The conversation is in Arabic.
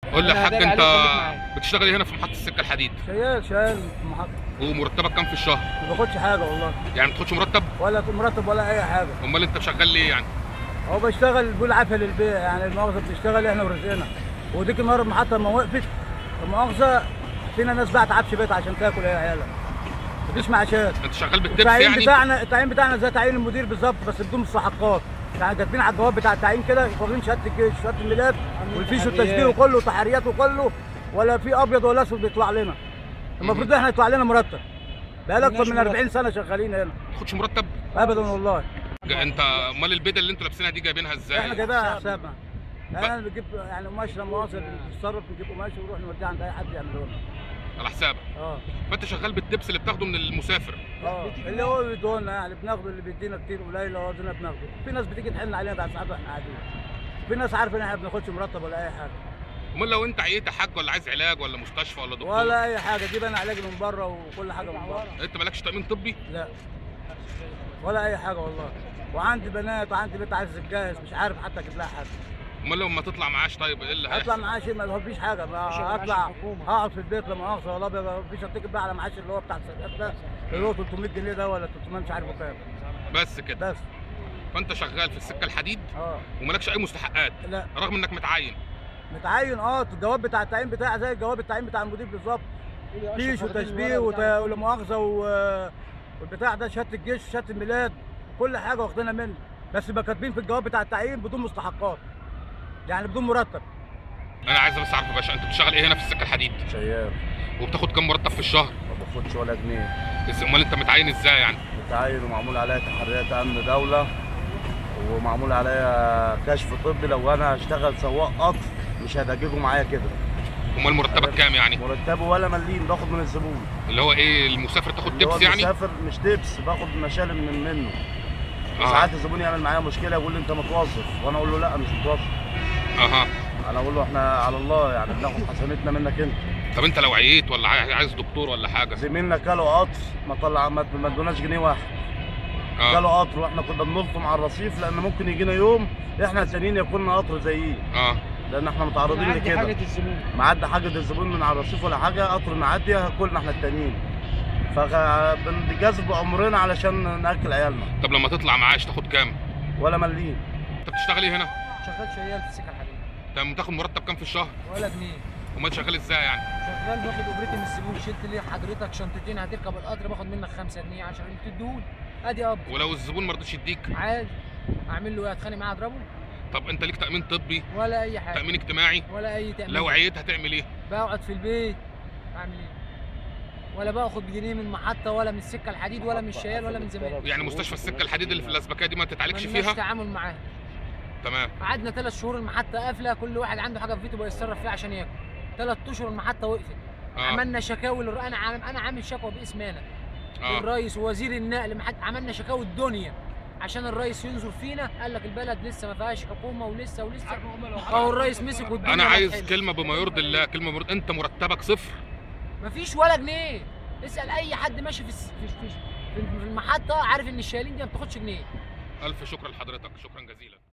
قول لي يا حاج، انت معايا. بتشتغل هنا في محطة السكة الحديد شيال في المحطة. ومرتبك كام في الشهر؟ ما باخدش حاجة والله. يعني ما بتاخدش مرتب؟ ولا مرتب ولا أي حاجة. امال انت شغال ليه يعني؟ هو بشتغل بالعافية للبيع، يعني المؤاخذة بنشتغل احنا ورزقنا. وديك مرة المحطة لما وقفت المؤاخذة فينا ناس باعت عفش بيت عشان تاكل هي عيالها. مفيش معاشات. انت شغال بالتبس التعيين يعني؟ التعيين بتاعنا زي تعيين المدير بالظبط، بس بدون مستحقات. يعني كاتبين على الجواب بتاع التعيين كده واخدين شهادة الجيش، شهادة الميلاد والفيش والتشبيه وكله وتحريات وكله، ولا في ابيض ولا اسود بيطلع لنا. المفروض احنا يطلع لنا مرتب. بقالنا اكتر من 40 سنه شغالين هنا. ما بتاخدش مرتب؟ ابدا والله. انت امال البيضه اللي انتوا لابسينها دي جايبينها ازاي؟ احنا جايبينها على حسابنا. احنا بنجيب يعني قماش لما واصل بنتصرف نجيب قماش ونروح نوديه عند اي حد يعمله لنا. على حسابك؟ فانت شغال بالتبس اللي بتاخده من المسافر؟ اللي هو بيدوه لنا يعني بناخده، اللي بيدينا كتير قليل لو عاوزينها بناخده. في ناس بتيجي تحن علينا بعد ساعات واحنا قاعدين. في ناس عارفه ان احنا ما بناخدش مرتب ولا اي حاجه. امال لو انت عييت يا حاج ولا عايز علاج ولا مستشفى ولا دكتور؟ ولا اي حاجه، جيب انا علاج من بره وكل حاجه من بره. انت مالكش تامين طبي؟ لا ولا اي حاجه والله. وعندي بنات وعندي بنت عايز تتجهز، مش عارف حتى اجيب لها حاجه. امال لما تطلع معاش طيب ايه اللي هيحصل؟ اطلع معاش ما فيش حاجه، اطلع هقعد في البيت لا مؤاخذه والله. ما فيش اتكل بقى على معاش اللي هو بتاع السداد ده، اللي هو 300 جنيه ده ولا 300 مش عارف كام. بس كده؟ بس. فانت شغال في السكه الحديد ومالكش اي مستحقات؟ لا. رغم انك متعين؟ متعين الجواب بتاع التعيين بتاعي زي الجواب التعيين بتاع المدير بالظبط. فيش وتشبيه ولا مؤاخذه والبتاع ده شهاده الجيش وشهاده الميلاد، كل حاجه واخدينها منه، بس يبقى كاتبين في الجواب بتاع التعيين بدون مستحقات، يعني بدون مرتب. انا عايز بس اعرف يا باشا، انت بتشتغل ايه هنا في السكه الحديد؟ شيال. وبتاخد كام مرتب في الشهر؟ ما باخدش ولا جنيه. امال انت متعين ازاي يعني؟ متعين ومعمول عليا تحريات امن دوله، ومعمول عليا كشف طبي. لو انا هشتغل سواق قطر مش هتجيبوا معايا كده. امال مرتبك كام يعني؟ مرتبه ولا مليم، باخد من الزبون. اللي هو ايه، المسافر تاخد تبس يعني؟ المسافر مش تبس، باخد مشالم منه. ساعات الزبون يعمل معايا مشكله يقول لي انت متوظف، وانا اقول له لا مش متوظف. انا اقول له احنا على الله، يعني بناخد حسنتنا منك انت. طب انت لو عييت ولا عايز دكتور ولا حاجه؟ زميلنا كلوا قطر ما ادوناش جنيه واحد. كلوا قطر واحنا كنا بنلطم على الرصيف، لان ممكن يجينا يوم احنا ثانيين يكون قطر زيه. لان احنا متعرضين لكده. معدي حاجه الزبون. معدي حاجه الزبون من على الرصيف ولا حاجه، قطر معدي هاكلنا احنا التانيين. فبنجذب عمرنا علشان ناكل عيالنا. طب لما تطلع معاش تاخد كام؟ ولا مليم. انت بتشتغل ايه هنا؟ شغال شيال في السكه الحديد. طب بتاخد مرتب كام في الشهر؟ ولا جنيه. امال شغال ازاي يعني؟ شغال باخد اجرتي من الزبون. شلت لي حضرتك شنطتين هتركب القطر باخد منك 5 جنيه عشان تديهولي، ادي قبض. ولو الزبون ما رضيش يديك؟ عادي. اعمل له ايه؟ اتخانق معاه اضربه؟ طب انت ليك تامين طبي؟ ولا اي حاجه. تامين اجتماعي؟ ولا اي تامين. لو عييت هتعمل ايه؟ بقعد في البيت. اعمل ايه؟ ولا باخد جنيه من محطه ولا من السكه الحديد ولا من الشيال ولا من زمان. يعني مستشفى السكه الحديد اللي في الازبكيه دي ما تتعالجش فيها؟ مالناش تعامل معاها. تمام. قعدنا 3 شهور المحطه قافله، كل واحد عنده حاجه في بيته بيتصرف فيها عشان ياكل. 3 اشهر المحطه وقفت. عملنا شكاوي انا عامل شكوى باسم انا للرئيس ووزير النقل. عملنا شكاوي الدنيا عشان الرئيس ينظر فينا. قال لك البلد لسه ما فيهاش حكومه ولسه اهو الرئيس مسك والدنيا. انا عايز كلمه بما يرضي الله، كلمه مرضي. انت مرتبك صفر؟ مفيش ولا جنيه. اسال اي حد ماشي في المحطه عارف ان الشايلين دي ما بتاخدش جنيه. الف شكر لحضرتك، شكرا جزيلا.